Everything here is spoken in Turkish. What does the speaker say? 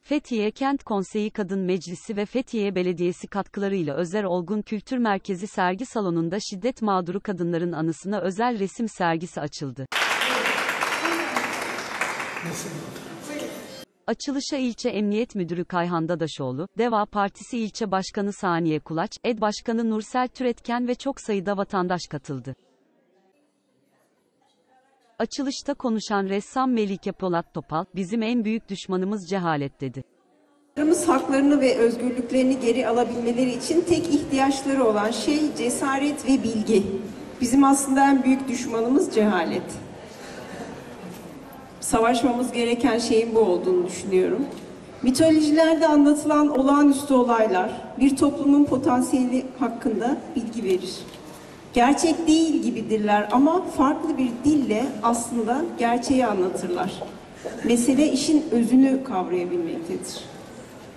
Fethiye Kent Konseyi Kadın Meclisi ve Fethiye Belediyesi katkılarıyla Özer Olgun Kültür Merkezi sergi salonunda şiddet mağduru kadınların anısına özel resim sergisi açıldı. Açılışa ilçe Emniyet Müdürü Kayhan Dadaşoğlu, Deva Partisi İlçe Başkanı Saniye Kulaç, ED Başkanı Nursel Türetken ve çok sayıda vatandaş katıldı. Açılışta konuşan ressam Melike Polat Topal, "Bizim en büyük düşmanımız cehalet" dedi. Haklarını ve özgürlüklerini geri alabilmeleri için tek ihtiyaçları olan şey cesaret ve bilgi. Bizim aslında en büyük düşmanımız cehalet. Savaşmamız gereken şeyin bu olduğunu düşünüyorum. Mitolojilerde anlatılan olağanüstü olaylar bir toplumun potansiyeli hakkında bilgi verir. Gerçek değil gibidirler ama farklı bir dille aslında gerçeği anlatırlar. Mesele işin özünü kavrayabilmektedir.